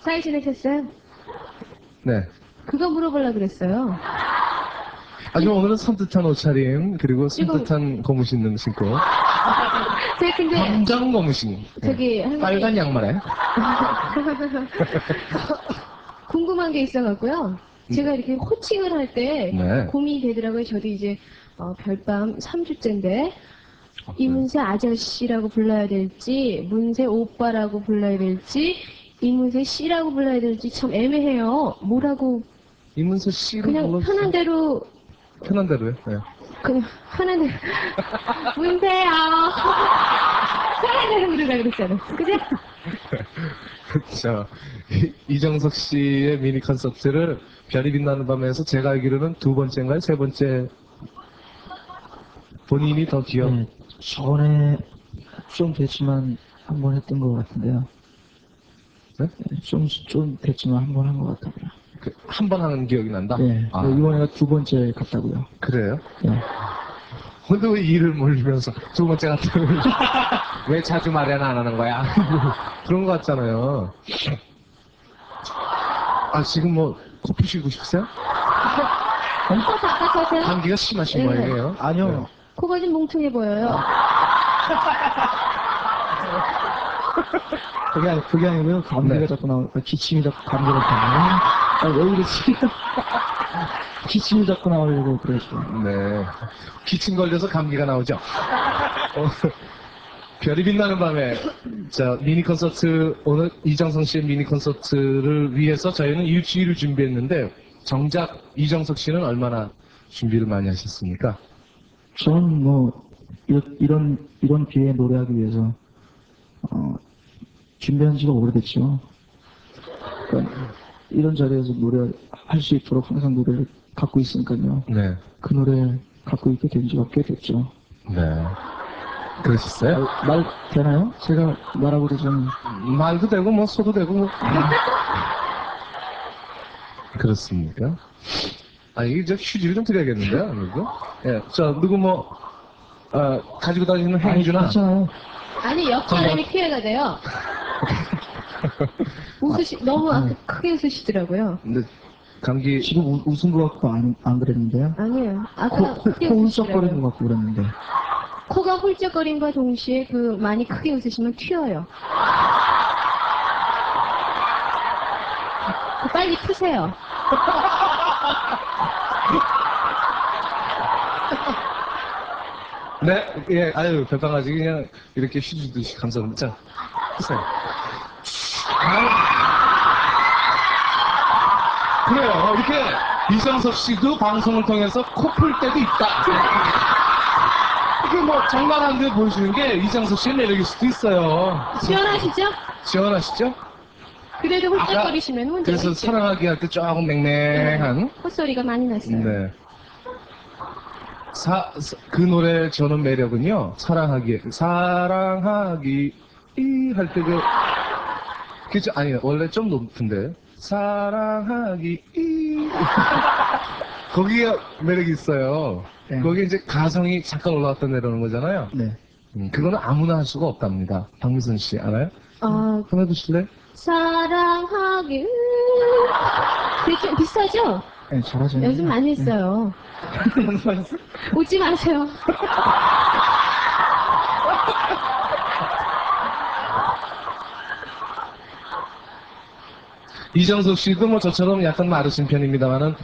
잘 지내셨어요? 네. 그거 물어보려고 그랬어요. 하지만 오늘은 산뜻한 옷차림, 그리고 지금- 산뜻한 고무신 신고. 제가 근데 함정 고무신. 저기 할머니 빨간 양말에. 궁금한 게 있어갖고요. 제가 이렇게 호칭을 할 때 네. 고민이 되더라고요. 저도 이제 별밤 3주째인데 이문세 아저씨라고 불러야 될지 문세 오빠라고 불러야 될지 이문세 씨라고 불러야 될지 참 애매해요. 뭐라고 이문세 씨로 그냥 불러주세요. 편한 대로 편한 대로요. 네. 그냥 편한 대로 문세요. 편한 대로 부르라 그랬잖아요. 그죠? 자, 이정석 씨의 미니 콘서트를 별이 빛나는 밤에서 제가 알기로는 두 번째인가요? 세 번째. 본인이 더 기억. 네, 전에 좀 됐지만 한 번 했던 것 같은데요. 네? 네, 좀 됐지만 한 번 한 것 같아요. 한 번 하는 기억이 난다? 네, 아, 이번에가 두 번째 같다고요. 그래요? 네. 근데 왜 이를 몰리면서 두 번째 같은 왜 자주 말에는 안 하는 거야? 그런 거 같잖아요. 아, 지금 뭐, 코피 쉬고 싶으세요? 코 바깥하세요? 감기가 심하신 네. 모양이에요. 아니요. 코가 좀 뭉퉁해 보여요. 그게 아니고요. 감기가 네. 자꾸 나오니까 기침이 자꾸 감기가 나오네요. 아, 왜 이러지? 기침이 자꾸 나오려고 그러죠. 네. 기침 걸려서 감기가 나오죠. 별이 빛나는 밤에, 자, 미니 콘서트, 오늘 이정석 씨의 미니 콘서트를 위해서 저희는 일주일을 준비했는데, 정작 이정석 씨는 얼마나 준비를 많이 하셨습니까? 저는 뭐, 이런 기회에 노래하기 위해서, 준비한 지가 오래됐죠. 그러니까 이런 자리에서 노래할 수 있도록 항상 노래를 갖고 있으니까요. 네. 그 노래를 갖고 있게 된 지가 꽤 됐죠. 네. 그러셨어요? 말 되나요? 제가 말하고도 좀, 말도 되고, 뭐, 소도 되고, 뭐. 그렇습니까? 아, 이게 저 휴지를 좀 드려야겠는데요, 아무래도? 예. 자, 누구 뭐, 가지고 다니는 행주나. 괜찮아요. 아니, 옆 사람이 피해가 돼요. 너무 크게 웃으시더라고요. 근데, 감기, 지금 웃은 것 같고 안 그랬는데요. 아니에요. 아까 코 크게 훌쩍거리는 웃으시더라고요. 것 같고 그랬는데. 코가 훌쩍거림과 동시에 많이 크게 웃으시면 튀어요. 빨리 푸세요. 네, 예, 아유, 별방아지 그냥 이렇게 휴지듯이 감사합니다. 자, 하세요. 그래요, 이렇게 이정석 씨도 방송을 통해서 코 풀 때도 있다. 이게 뭐 장난한데 보여주는 게 이정석 씨의 매력일 수도 있어요. 시원하시죠? 시원하시죠? 그래도 훌쩍거리시면 문제가 그래서 있죠. 사랑하기 할 때 조금 맹맹한. 콧소리가 많이 났어요. 네. 그 노래 저는 매력은요, 사랑하기 할 때 그죠? 아니, 원래 좀 높은데. 사랑하기, 거기에 매력이 있어요. 네. 거기에 이제 가성이 잠깐 올라갔다 내려오는 거잖아요. 네. 그거는 아무나 할 수가 없답니다. 박미선 씨, 알아요? 아, 한번 해주실래요? 사랑하기. 되게 좀 비슷하죠? 네, 잘하시네요. 연습 많이 했어요. 웃지 마세요. 이정석 씨도 뭐 저처럼 약간 마르신 편입니다만은,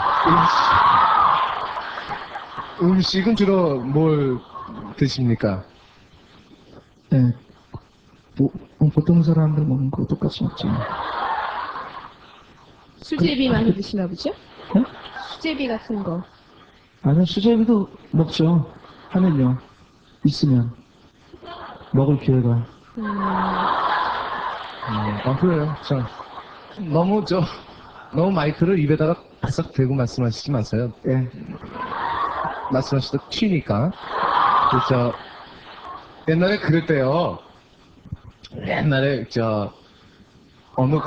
음식은 주로 뭘 드십니까? 네. 보통 사람들 먹는 거 똑같이 먹죠. 수제비 많이 드시나 보죠? 네? 수제비 같은 거. 아니요, 수제비도 먹죠. 하면요. 있으면. 먹을 기회가. 아, 그래요. 자, 너무 마이크를 입에다가 바싹 대고 말씀하시지 마세요. 예. 말씀하시다 튀니까. 그래서, 옛날에 그랬대요. 옛날에, 어느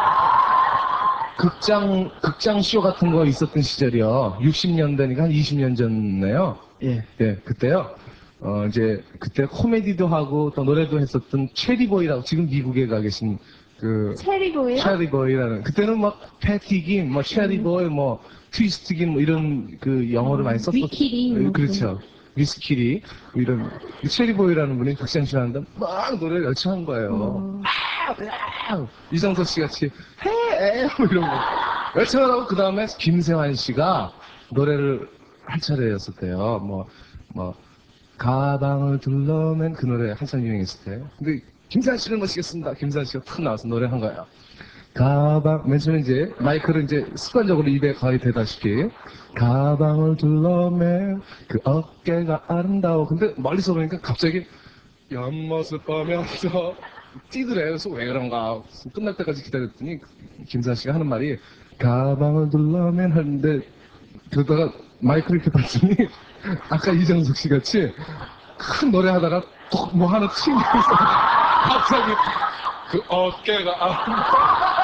극장 쇼 같은 거 있었던 시절이요. 60년대니까 한 20년 전이네요. 예. 예, 그때요. 그때 코미디도 하고 또 노래도 했었던 체리보이라고 지금 미국에 가 계신 그 체리보이요? 체리보이라는 그때는 막 패티김, 뭐 체리보이, 뭐 트위스트김 뭐 이런 그 영어를 많이 썼었죠. 위키리, 뭐 그렇죠. 위스키리 이런 체리보이라는 분이 박시영 씨 하는데 막 노래를 열창한 거예요. 이정석 씨 같이 해 뭐 이런 거 열창을 하고 그 다음에 김세환 씨가 노래를 할 차례였었대요. 뭐 가방을 둘러맨 그 노래 한참 유행했을 때. 근데 김세환 씨를 모시겠습니다. 김세환 씨가 탁 나와서 노래한 거예요. 가방, 맨 처음에 이제 마이크를 이제 습관적으로 입에 거의 대다시피 가방을 둘러맨 그 어깨가 아름다워. 근데 멀리서 보니까 갑자기 옆모습 보면서 뛰더래요. 그래서 왜 그런가 끝날 때까지 기다렸더니 김세환 씨가 하는 말이 가방을 둘러맨 하는데 그러다가 마이크를 이렇게 봤더니 아까 이정석 씨 같이 큰 노래 하다가 톡 뭐 하나 튕겨서 갑자기 그 어깨가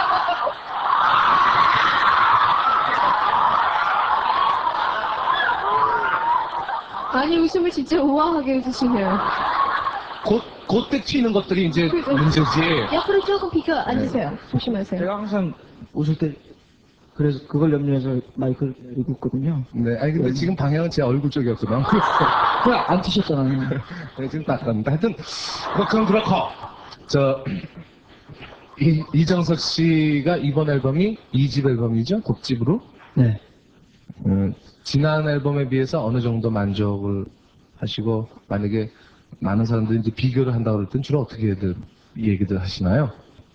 아니, 웃음을 진짜 우아하게 웃으시네요. 그때 튀는 것들이 이제 문제지. 옆으로 조금 비켜 앉으세요. 조심하세요. 제가 항상 웃을 때 그래서 그걸 염려해서 마이크를 내리고 있거든요. 네, 아니 근데 지금 방향은 제 얼굴 쪽이었거든. 그냥 안 트셨잖아요. 네, 지금 닦았는데 하여튼 뭐 그건 그렇고 이정석 씨가 이번 앨범이 2집 앨범이죠? 곡집으로? 네. 지난 앨범에 비해서 어느 정도 만족을 하시고 만약에 많은 사람들이 이제 비교를 한다고 그럴 땐 주로 어떻게들 얘기들 하시나요?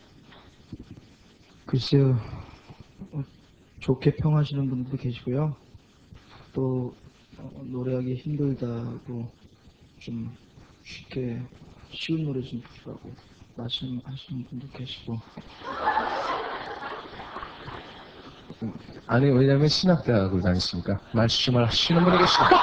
글쎄요. 좋게 평하시는 분들도 계시고요. 또 노래하기 힘들다고 좀 쉽게 쉬운 노래 좀 부르라고 말씀하시는 분도 계시고. 아니 왜냐면 신학대학을 다니시니까 말씀을 하시는 분이 계시다.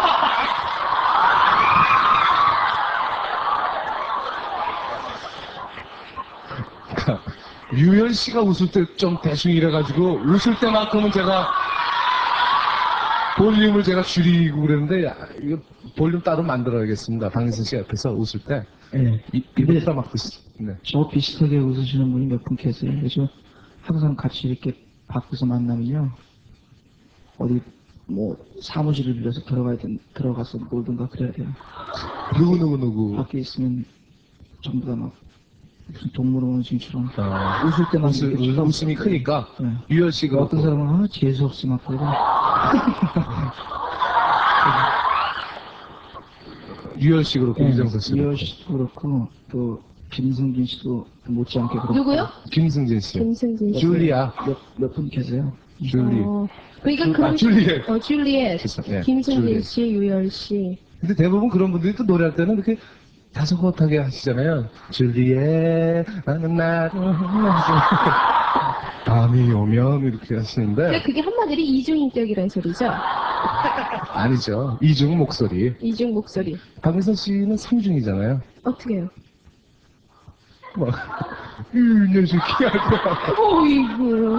유현 씨가 웃을 때 좀 대충 이래가지고 웃을 때만큼은 제가 볼륨을 제가 줄이고 그랬는데 이거 볼륨 따로 만들어야겠습니다. 박민선 씨 옆에서 웃을 때 네. 입을 틀어막고 있어요. 네. 저 비슷하게 웃으시는 분이 몇 분 계세요. 그래서 항상 같이 이렇게 밖에서 만나면요. 어디 뭐 사무실을 빌려서 들어가서 놀든가 그래야 돼요. 누구 밖에 있으면 전부 다 막 무슨 동물원숭이처럼 웃을 때만 웃음이 크니까 네. 유현 씨가 어떤 사람은 재수 없이 막 그러고 유현 씨 그렇고 이정석 씨 이현 씨도 그렇고 또 김승진 씨도 못지않게 그렇고 누구요? 김승진 씨, 김승진 씨. 줄리아, 몇 분 계세요. 줄리. 그러니까 그런 줄리엣. 줄리엣. 네, 김승진 줄리엣. 씨, 유열 씨. 근데 대부분 그런 분들이 또 노래할 때는 이렇게 다소곳하게 하시잖아요. 줄리엣, 나는 나를 밤이 오면 이렇게 하시는데 그러니까 그게 한마디로 이중인격이라는 소리죠. 아니죠. 이중 목소리. 이중 목소리. 박민선 씨는 삼중이잖아요. 어떻게 해요? 막 이 녀석이 하고 어이구.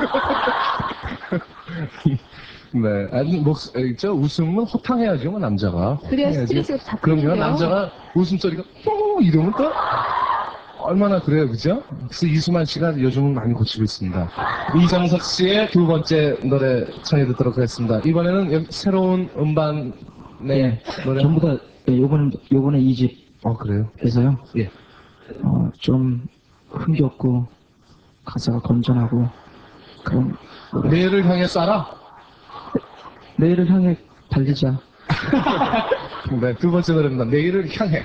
네, 아니 저 웃음은 호탕해야죠, 뭐, 남자가. 그래야 호탕해야지. 스트레스가 다 그럼요, 풀리네요. 남자가 웃음소리가 이러면 또 얼마나 그래요, 그죠? 그래서 이수만 씨가 요즘은 많이 고치고 있습니다. 이정석 씨의 두 번째 노래 청해 듣도록 하겠습니다. 이번에는 새로운 음반의 노래. 전부 다 요번에 2집 그래요? 해서요. 예. 좀 흥겹고 가사가 건전하고 그런 노래. 내일을 향해 쏴라? 내일을 향해 달리자. 네, 두 번째 노래입니다. 내일을 향해.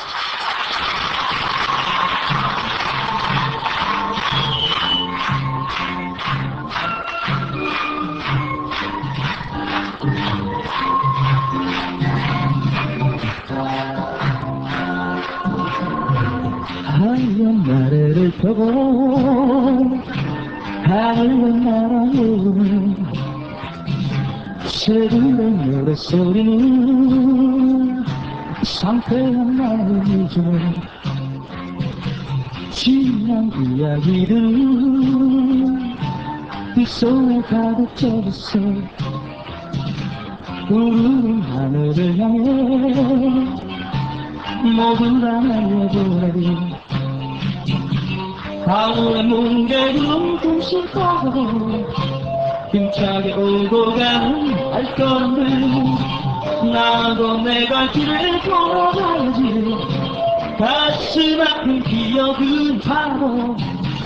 하얀 나래를 펴고 하얀 나라에 새벽의 노래소리는 상쾌한 마음이죠. 지난 이야기들은 빗속에 가득 젖었어. 푸른 하늘을 향해 모두 다 날려보내. 하늘의 뭉게구름 꿈실 떠서 힘차게 오고 가는 발걸음들 나도 내 갈 길을 걸어가야지 가슴 아픈 기억은 바로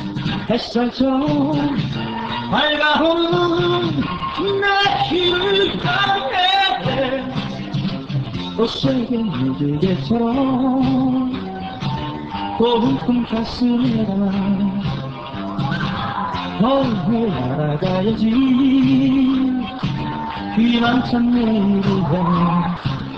햇살처럼 밝아오는 내 길을 향해 옷색의 물들개처럼 고운 꿈 가슴에 담아 너를 알아가야지 희망찬 내일을 향해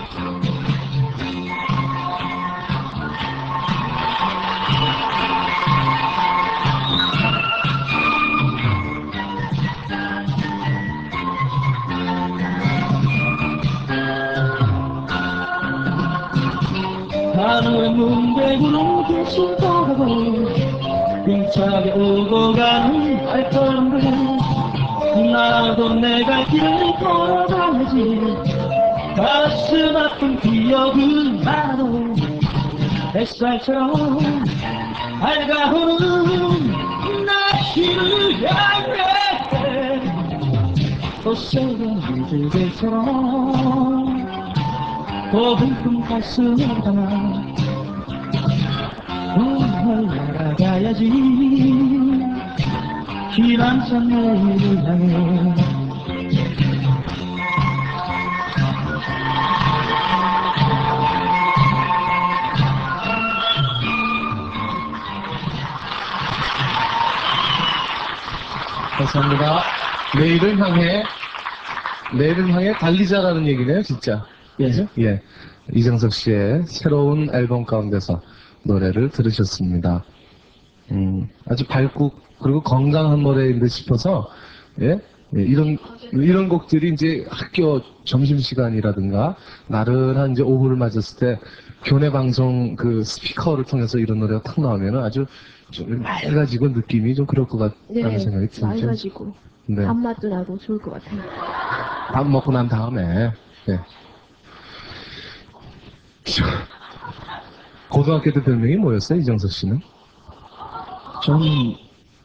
하늘의 문대구름 빛을 따라고 힘차게 오고 가는 발걸음들 나도 내 갈 길을 걸어가야지 가슴 아픈 기억은 나도 햇살처럼 밝아오는 나 길을 향해 옷색의 물들개처럼 고운 꿈 가슴에 담아 널 날아가야지 희망찬 내일을 향해 감사합니다. 내일을 향해 달리자라는 얘기네요, 진짜. 예. 그죠? 예. 이정석 씨의 새로운 앨범 가운데서 노래를 들으셨습니다. 아주 밝고, 그리고 건강한 노래인 듯 싶어서, 예? 예, 이런 곡들이 이제 학교 점심시간이라든가, 나른한 이제 오후를 맞았을 때, 교내 방송 그 스피커를 통해서 이런 노래가 탁 나오면은 아주 좀 맑아지고 느낌이 좀 그럴 것 같다는 생각이 들죠. 맑아지고 네. 밥맛도 나고 좋을 것 같아요. 밥 먹고 난 다음에, 예. 고등학교 때 별명이 뭐였어요, 이정석 씨는? 저는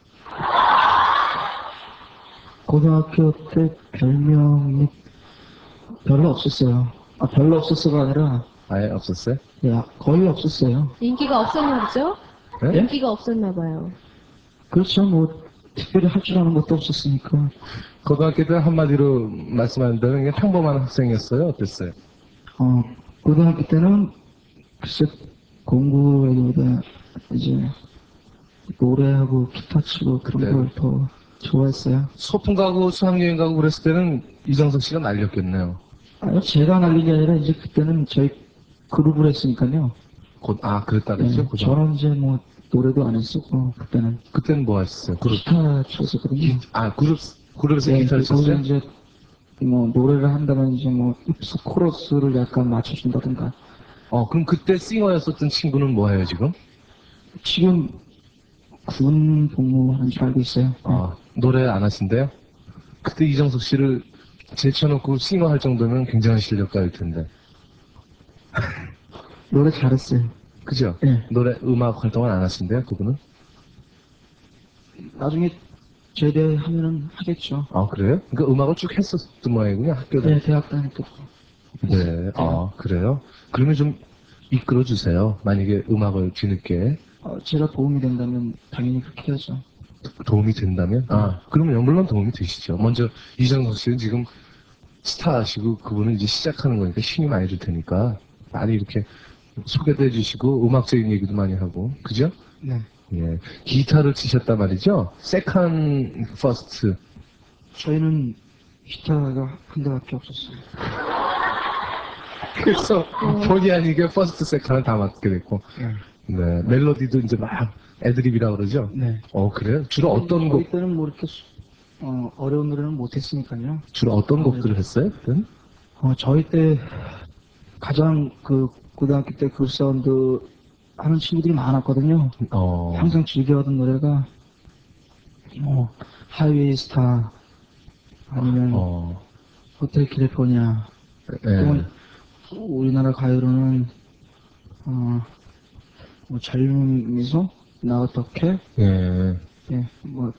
고등학교 때 별명이 별로 없었어요. 아, 별로 없었어가 아니라 아예 없었어요? 야, 거의 없었어요. 인기가 없었나 보죠? 네? 인기가 없었나 봐요. 그렇죠. 뭐 특별히 할 줄 아는 것도 없었으니까. 고등학교 때 한마디로 말씀하신다면 그냥 평범한 학생이었어요? 어땠어요? 고등학교 때는 글쎄 공부보다 이제 노래하고 기타 치고 그런 네. 걸 더 좋아했어요. 소풍 가고 수학여행 가고 그랬을 때는 이정석 씨가 날렸겠네요. 아니, 제가 날린 게 아니라 이제 그때는 저희 그룹을 했으니까요. 그랬다 그랬죠? 네, 저는 이제 뭐 노래도 안 했었고 그때는 그때는 뭐 하셨어요? 그룹, 기타 쳤었거든요. 그룹에서 네, 기타를 거기서 쳤어요? 이제 뭐 노래를 한다면 이제 뭐 입수 코러스를 약간 맞춰준다든가. 그럼 그때 싱어였었던 친구는 뭐 해요, 지금? 지금 군 복무하는 줄 알고 있어요. 노래 안 하신대요? 그때 이정석 씨를 제쳐놓고 싱어 할 정도면 굉장한 실력가일 텐데. 노래 잘했어요. 그죠? 네. 노래, 음악 활동을 안 하신대요, 그분은? 나중에 제대하면은 하겠죠. 그래요? 그러니까 음악을 쭉 했었던 모양이군요, 학교 다닐 네, 대학 다닐 때. 네. 그래요? 그러면 좀 이끌어주세요. 만약에 음악을 뒤늦게 제가 도움이 된다면 당연히 그렇게 해야죠. 도움이 된다면? 그러면 물론 도움이 되시죠. 먼저 이정석 씨는 지금 스타시고 그분은 이제 시작하는 거니까 힘이 많이 들 테니까 많이 이렇게 소개도 해주시고 음악적인 얘기도 많이 하고, 그죠? 네. 예. 기타를 치셨단 말이죠? 세컨, 퍼스트. 저희는 기타가 한 대밖에 없었어요. 그래서 본의 아니게 퍼스트, 세컨을 다 맡게 됐고, 네. 멜로디도 이제 막 애드립이라고 그러죠? 네. 그래요? 주로 어떤 곡, 저희 때는 뭐 이렇게 어려운 노래는 못했으니까요. 주로 어떤 곡들을 했어요? 그땐? 저희 때 가장 그 고등학교 때 그 사운드 하는 친구들이 많았거든요. 항상 즐겨하던 노래가 뭐 하이웨이 스타 아니면 호텔 캘리포니아. 네. 우리나라 가요로는 뭐 젊은 미소 나 어떻게, 예. 예, 뭐,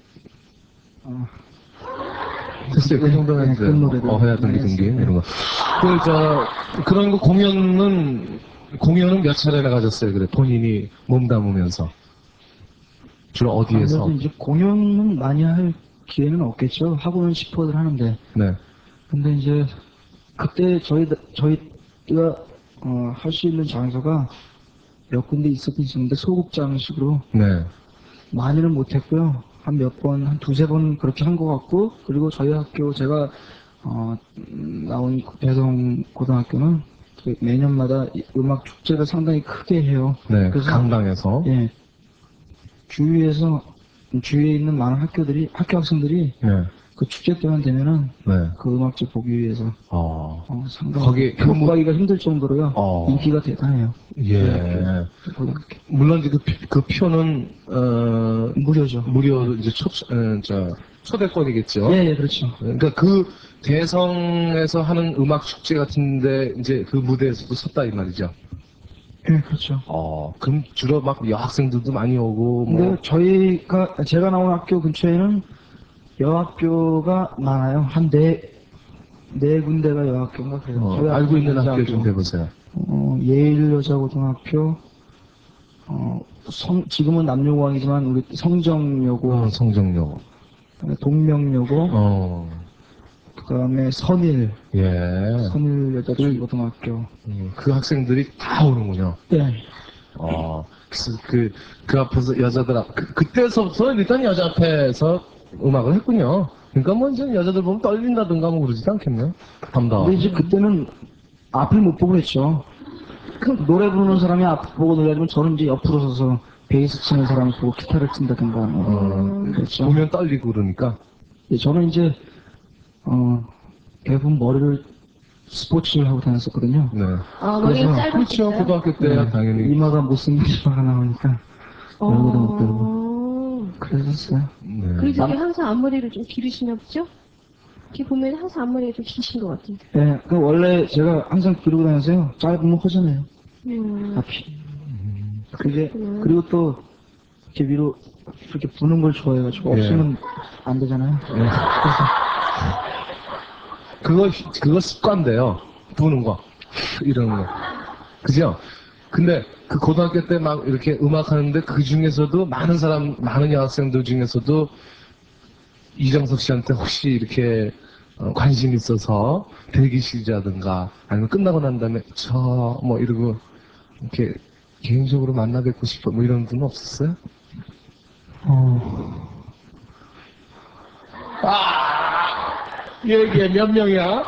됐어요. 그 정도는 네, 했어요. 그 노래들 어해야 등기 많이 등기, 했어요. 이런 거. 그런 거 공연은 몇 차례나 가졌어요? 그래, 본인이 몸담으면서. 주로 어디에서? 아무래도 이제 공연은 많이 할 기회는 없겠죠. 하고는 싶어들 하는데. 네. 근데 이제 그때 저희가 할 수 있는 장소가 몇 군데 있었는데 소극장식으로 네. 많이는 못했고요. 한 몇 번, 한 두세 번 그렇게 한 것 같고, 그리고 저희 학교 제가 나온 배성 고등학교는 그 매년마다 이 음악 축제를 상당히 크게 해요. 네. 그래서 강당에서. 예, 주위에 있는 많은 학교 학생들이 네. 그 축제 때만 되면은 네. 그 음악제 보기 위해서 상당히 거기 표 구하기가 힘들 정도로요. 인기가 대단해요. 예. 고등학교. 물론 이제 그 표는, 무료죠. 무료, 이제 초대권이겠죠. 예, 그렇죠. 그러니까 그 대성에서 하는 음악 축제 같은데 이제 그 무대에서도 섰다 이 말이죠. 예, 그렇죠. 그럼 주로 막 여학생들도 많이 오고 뭐. 근데 제가 나온 학교 근처에는 여학교가 많아요. 한 네 군데가 여학교인가 그래요. 저희 알고 있는 학교는 학교 여자학교. 좀 해보세요. 예일 여자고등학교, 지금은 남녀공학이지만 우리 성정여고, 성정여고. 동명여고, 그 다음에 선일 예. 여자고등학교. 그 학생들이 다 오는군요. 네. 그래서 그 앞에서 그때서부터 일단 여자 앞에서 음악을 했군요. 그러니까 뭐 이제 여자들 보면 떨린다든가 뭐 그러지도 않겠네요. 담당. 근데 이제 그때는 앞을 못 보고 했죠. 그 노래 부르는 사람이 앞 보고 노래하면 저는 이제 옆으로 서서 베이스 치는 사람을 보고 기타를 친다든가 그렇죠. 보면 떨리고 그러니까. 저는 이제 대부분 머리를 스포츠를 하고 다녔었거든요. 네. 머리 그래서 짧았겠어요. 그렇죠. 고등학교 때 당연히. 이마가 못생긴 이마가 나오니까 얼굴도 못 들고 어. 그랬었어요. 네. 그래서 이게 항상 앞머리를 좀 기르시나 보죠? 이렇게 보면 항상 앞머리가 좀 기신 것 같은데. 네, 그 원래 제가 항상 기르고 다녔어요. 짧으면 허전해요. 앞이. 그리고 또 이렇게 위로 이렇게 부는 걸 좋아해가지고 없으면 안 되잖아요. 네. 그거 습관돼요. 부는 거. 이런 거. 그죠? 근데 그 고등학교 때 막 이렇게 음악 하는데 그 중에서도 많은 여학생들 중에서도 이정석 씨한테 혹시 이렇게 관심 있어서 대기실이라든가 아니면 끝나고 난 다음에 뭐 이러고 이렇게 개인적으로 만나 뵙고 싶어 뭐 이런 분은 없었어요? 얘기해 몇 명이야?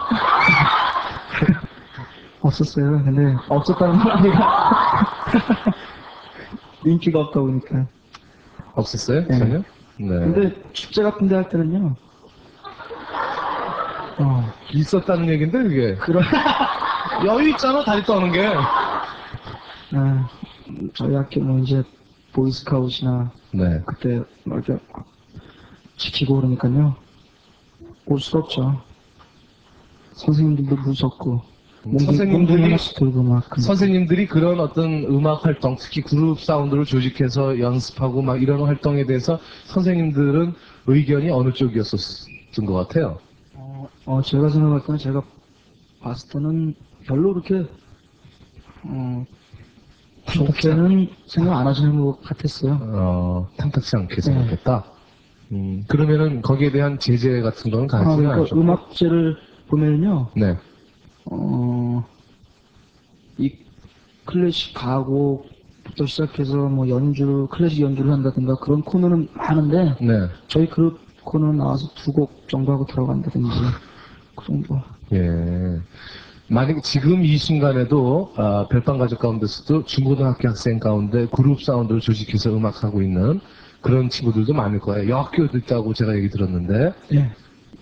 없었어요. 근데 없었다는 말이가 인기가 없다 보니까. 없었어요? 네. 전혀? 네. 근데 축제 같은 데 할 때는요. 있었다는 얘긴데 그게 그런 여유 있잖아 다리 떠는 게. 저희 학교 뭐 이제 보이스카웃이나 네. 그때 뭐 이렇게 지키고 그러니까요. 올 수 없죠. 선생님들도 무섭고 선생님들이 하나씩 들고 막 선생님들이 그런 어떤 음악 활동, 특히 그룹 사운드를 조직해서 연습하고 막 이런 활동에 대해서 선생님들은 의견이 어느 쪽이었었던 것 같아요? 제가 생각할 때는 제가 봤을 때는 별로 그렇게 좋게는 생각 안 하시는 것 같았어요. 탐탁치 않게 생각했다. 그러면은 거기에 대한 제재 같은 거는 가지는 그러니까 않죠. 음악제를 보면요. 네. 이 클래식 가곡부터 시작해서 뭐 클래식 연주를 한다든가 그런 코너는 많은데, 네. 저희 그룹 코너는 나와서 2곡 정도 하고 들어간다든지, 그 정도. 예. 만약에 지금 이 순간에도, 별밤 가족 가운데서도 중고등학교 학생 가운데 그룹 사운드를 조직해서 음악하고 있는 그런 친구들도 많을 거예요. 여학교도 있다고 제가 얘기 들었는데, 예.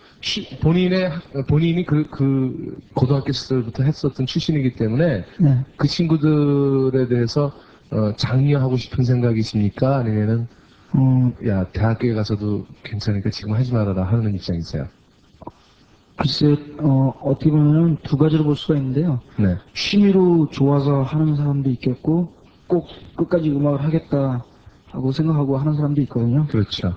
본인이 그 고등학교 시절부터 했었던 출신이기 때문에 네. 그 친구들에 대해서 장려하고 싶은 생각이십니까? 아니면은 야 대학교에 가서도 괜찮으니까 지금 하지 말아라 하는 입장이세요? 글쎄, 어떻게 보면은 두 가지로 볼 수가 있는데요. 네. 취미로 좋아서 하는 사람도 있겠고, 꼭 끝까지 음악을 하겠다 하고 생각하고 하는 사람도 있거든요. 그렇죠.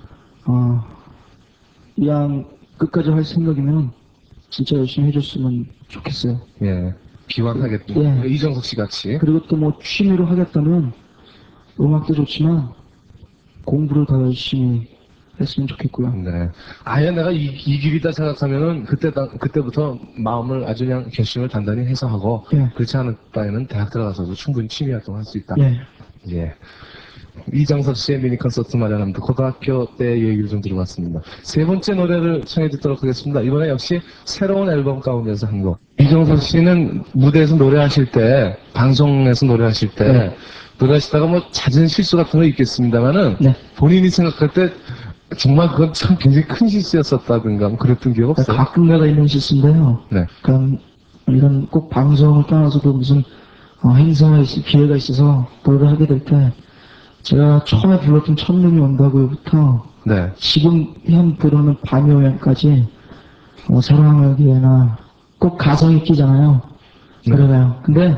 그냥 끝까지 할 생각이면 진짜 열심히 해줬으면 좋겠어요. 예. 기왕하겠다. 예. 이정석 씨 같이. 그리고 또 뭐 취미로 하겠다면 음악도 좋지만 공부를 더 열심히 했으면 좋겠고요. 네. 아예 내가 이 길이다 생각하면은 그때부터 마음을 아주 그냥 결심을 단단히 해서 하고 예. 그렇지 않을 바에는 대학 들어가서도 충분히 취미 활동을 할 수 있다. 예. 예. 이정석 씨의 미니 콘서트 마련합니다. 고등학교 때 얘기를 좀 들어봤습니다. 세 번째 노래를 청해 듣도록 하겠습니다. 이번에 역시 새로운 앨범 가운데서 한 곡. 이정석 씨는 무대에서 노래하실 때, 방송에서 노래하실 때, 네. 노래하시다가 뭐 잦은 실수 같은 거 있겠습니다만은, 네. 본인이 생각할 때 정말 그건 참 굉장히 큰 실수였었다든가 뭐 그랬던 기억 없어요? 가끔가다 있는 실수인데요. 네. 그러니까 이런 꼭 방송을 떠나서도 무슨 기회가 있어서 노래를 하게 될 때 제가 처음에 불렀던 첫눈이 온다고부터 네. 지금 현 부르는 밤이 오면까지 사랑하기에나 꼭 가성이 끼잖아요. 네. 그러나요. 근데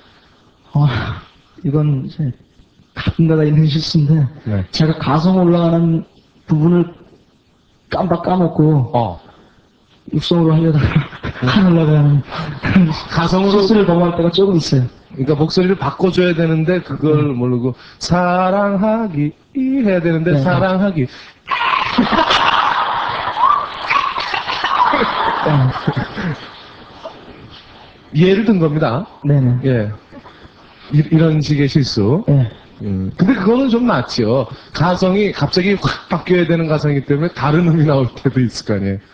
이건 이제 가끔가다 있는 실수인데 네. 제가 가성 올라가는 부분을 깜빡 까먹고 육성으로 하려다가 하늘나가 하는 가성으로 실수를 넘어갈 때가 조금 있어요. 그러니까 목소리를 바꿔줘야 되는데 그걸 모르고 사랑하기 해야 되는데 네. 사랑하기 예를 든 겁니다. 네네. 예, 이런 식의 실수. 예. 근데 그거는 좀 낫죠. 가성이 갑자기 확 바뀌어야 되는 가성이기 때문에 다른 음이 나올 때도 있을 거 아니에요.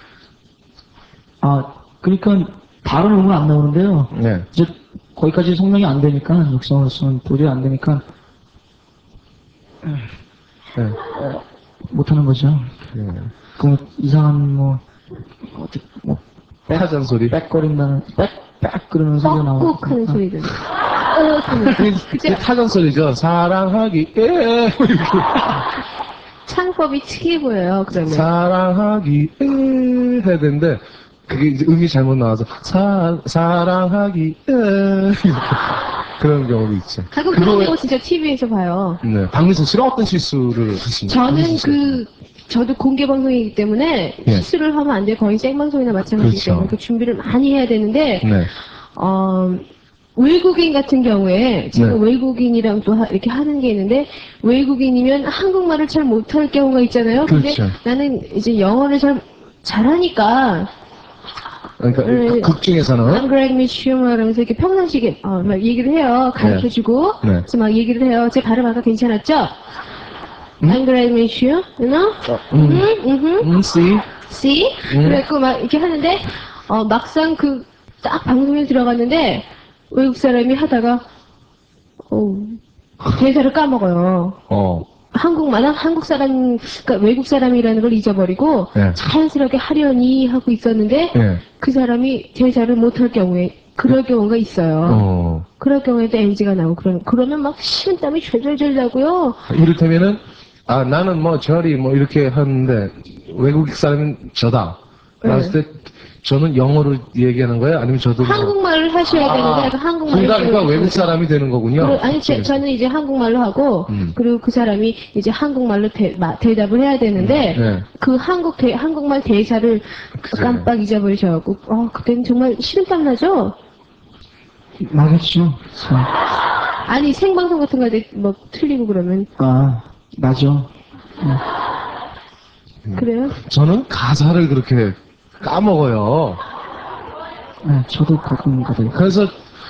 그러니까 다른 음은 안 나오는데요. 네. 이제 거기까지 성명이 안 되니까 육성으로서는 도저히 안 되니까 네. 못하는 거죠. 네. 그 이상한 타잔 소리. 빽거린다는 빽 그러는 소리가 나오고 뻑뻑 하는 소리 들려. 그게 타잔 소리죠. 사랑하기 이렇게. 창법이 특이해 보여요, 그러면. 사랑하기 해야 되는데 그게 이제 음이 잘못 나와서 사랑하기 그런 경우도 있죠. 가끔 그런 거 진짜 TV에서 봐요. 네. 박민선 씨는 어떤 실수를 하십니까? 저는 저도 공개 방송이기 때문에 예. 실수를 하면 안 돼요. 거의 생방송이나 마찬가지기 그렇죠. 때문에 그 준비를 많이 해야 되는데, 네. 외국인 같은 경우에 제가 네. 외국인이랑 또 이렇게 하는 게 있는데 외국인이면 한국말을 잘 못할 경우가 있잖아요. 근데 그렇죠. 나는 이제 영어를 잘하니까 그러니까 네. 극 중에서는 I'm Greg Mitchum 이러면서 이렇게 평상시에 막 얘기를 해요. 가르쳐주고 네. 그래서 막 얘기를 해요. 제 발음 아까 괜찮았죠? I'm Greg Mitchum, you know? See? 그래갖고 막 이렇게 하는데 막상 딱 방송에 들어갔는데 외국 사람이 하다가 대사를 까먹어요. 한국 사람, 그러니까 외국 사람이라는 걸 잊어버리고 네. 자연스럽게 하려니 하고 있었는데 네. 그 사람이 대사를 못할 경우에 그럴 경우가 있어요. 그럴 경우에도 NG가 나오고 그러면 막 식은땀이 절절절 나고요. 이를테면은 나는 뭐 저리 뭐 이렇게 하는데 외국 사람은 저다. 그랬을 때 저는 영어를 얘기하는 거예요? 아니면 저도 한국말을 하셔야 되는데 한국말을 그러니까 외국 사람이 되는 거군요. 아니 저는 이제 한국말로 하고 그리고 그 사람이 이제 한국말로 대답을 해야 되는데 네. 그 한국말 대사를 그래. 깜빡 잊어버리셔갖고 그때는 정말 식은땀 나죠? 나겠죠. 아니 생방송 같은 거에 뭐 틀리고 그러면 나죠. 그래요? 저는 가사를 그렇게 까먹어요. 네, 저도 가끔 가다요. 그래서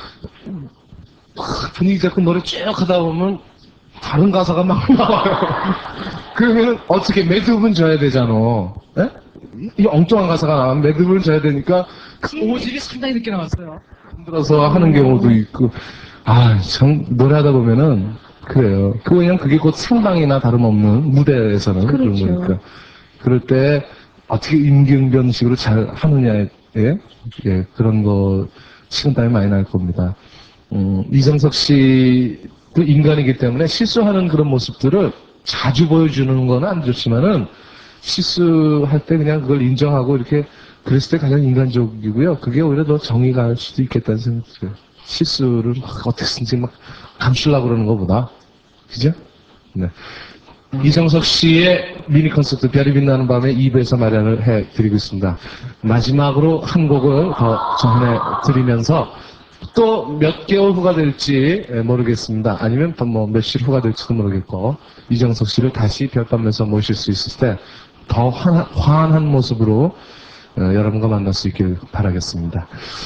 분위기 잡고 노래 쭉 하다 보면 다른 가사가 막 나와요. 그러면 어떻게 매듭은 져야 되잖아. 예? 이 엉뚱한 가사가 나오면 매듭을 져야 되니까 그 오질이 상당히 늦게 나왔어요. 힘들어서 하는 경우도 있고. 참 노래하다 보면은 그래요. 그게 곧 생방이나 다름없는 무대에서는 그런 그렇죠. 거니까. 그럴 때 어떻게 임기응변식으로 잘 하느냐에 그런 거 식은땀이 많이 날 겁니다. 이정석 씨도 인간이기 때문에 실수하는 그런 모습들을 자주 보여주는 건 안 좋지만은 실수할 때 그냥 그걸 인정하고 이렇게 그랬을 때 가장 인간적이고요. 그게 오히려 더 정의가 할 수도 있겠다는 생각이 들어요. 실수를 막 어떻게든지 막 감추려고 그러는 것보다. 그죠? 네. 이정석 씨의 미니 콘서트 별이 빛나는 밤에 2부에서 마련을 해드리고 있습니다. 마지막으로 한 곡을 더 전해드리면서 또 몇 개월 후가 될지 모르겠습니다. 아니면 뭐 며칠 후가 될지도 모르겠고 이정석 씨를 다시 별밤에서 모실 수 있을 때 더 환한 모습으로 여러분과 만날 수 있길 바라겠습니다.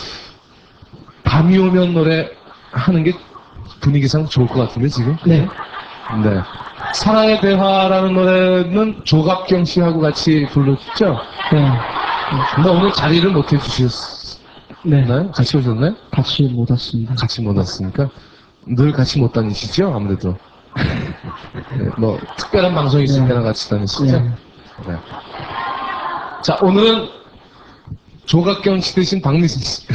밤이 오면 노래 하는 게 분위기상 좋을 것 같은데 지금? 네. 네. 사랑의 대화라는 노래는 조갑경 씨하고 같이 불렀죠? 네. 근데 오늘 자리를 못 해주셨나요? 네. 같이 오셨나요? 같이 못 왔습니다. 같이 못 왔으니까 늘 같이 못 다니시죠? 아무래도. 네, 뭐 특별한 방송이 있을 때나 같이 다니시죠? 네. 네. 자, 오늘은 조각경 씨 대신 박미진 씨.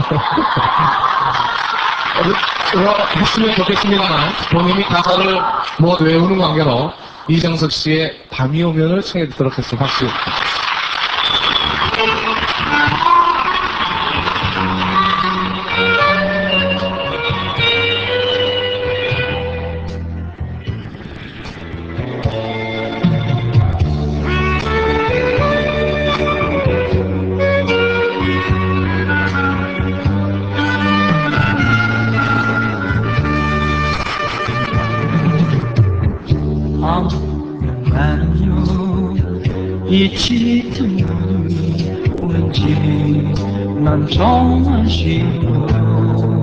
했으면 좋겠습니다만, 본인이 가사를 못 외우는 관계로 이정석 씨의 밤이 오면을 청해 듣도록 했습니다. 박수. 이 짙은 왠지 난 정말 싫어요.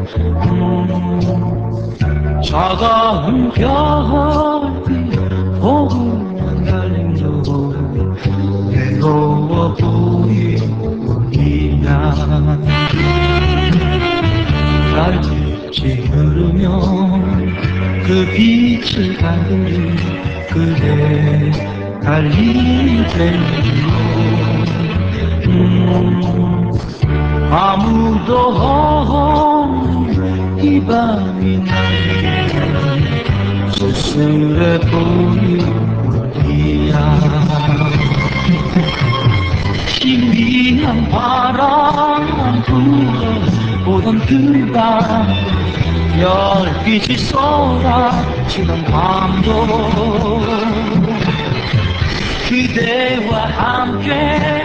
차가운 별빛 보고만 달림도 외로워 보이냐. 달빛이 흐르면 그 빛을 가르는 그대 달리는 텔레비전. 아무도 없는 이 밤이 나에게 쓸쓸해 보이야. 희미한 바람 불어오던 그 밤 별빛이 쏟아지던 밤도 그대와 함께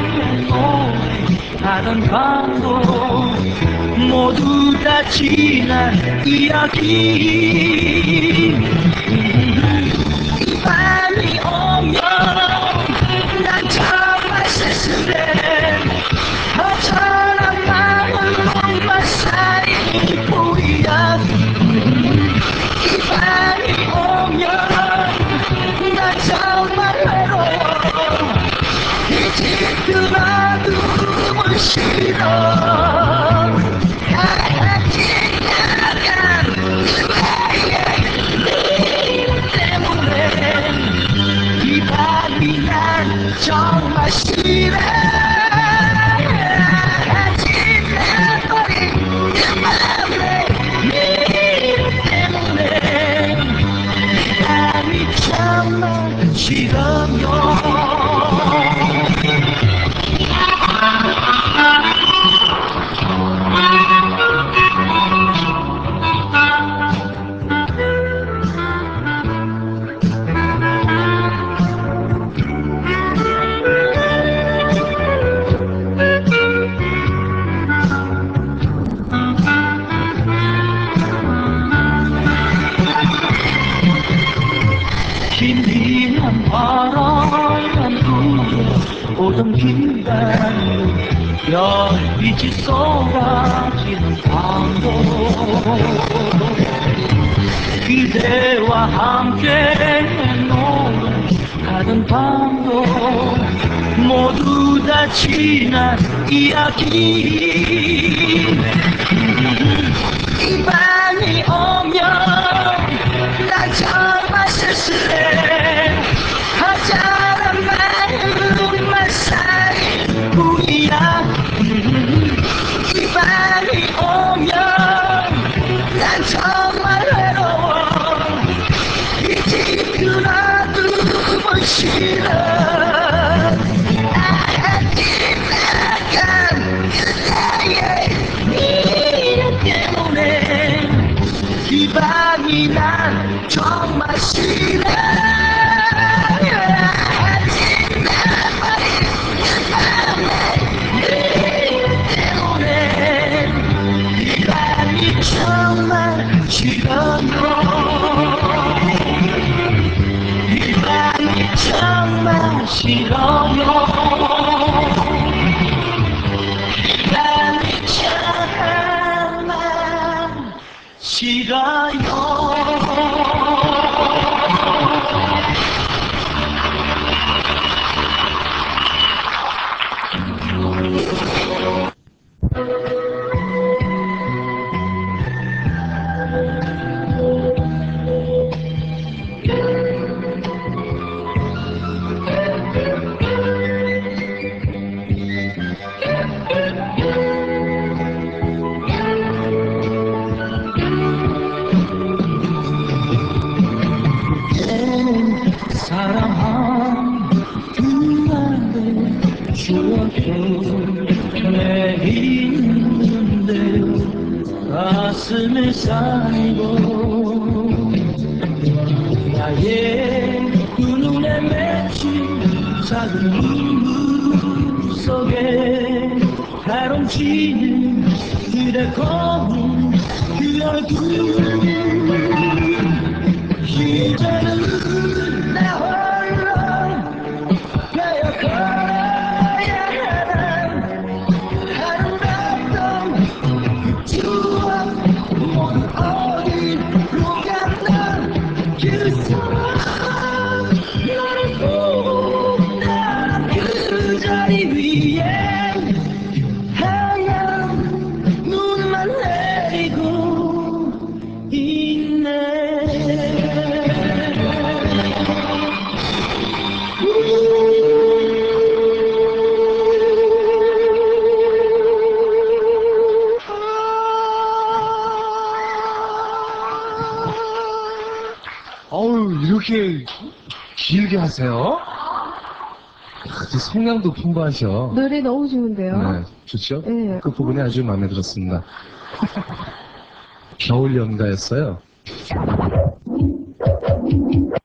노래하던 밤도 모두 다 지난 이야기. 밤이 오면 난 정말 쓸쓸해. 허전한 마음만 쌓인 보이야. 이 밤이 오면 난 정말 외로워. 이제 그만두면 싫어. 같이 나간 그대의 이름 때문에 이 밤이 난 정말 싫어. 같이 나버린 그 마음의 이름 때문에 이 밤이 정말 싫어요. 희미한 바람 불어오던 길가에 별빛이 쏟아지는 밤도 그대와 함께 노래하던 밤도 모두 다 지난 이야기. 이 밤이 오면 난 정말 쓸쓸해. 허전한 마음만 쌓인 뿐이야. 이 밤이 오면 난 정말 외로워. 이제 그만두면 싫어. 나한테 나간 그대의 이름 때문에 이 밤이 난 정말 싫어. 싫어요. 난 참만 싫어요. 사랑한 그날의 추억도 내 있는데 가슴에 쌓이고 나의 그 눈에 맺힌 작은 눈물 속에 가로지는 그대 검은 그 얼굴 이제는 나 홀로 되어가야 하는 아름다웠던 그 추억 모두 어디로 갔나 그 사람 너를 보다 그 자리 위에 하얀 눈만 내리고 있네. 어우, 이렇게 길게 하세요? 아주 성량도 풍부하셔. 노래 너무 좋은데요? 네, 좋죠? 네. 그 부분이 아주 마음에 들었습니다. 겨울 연가였어요.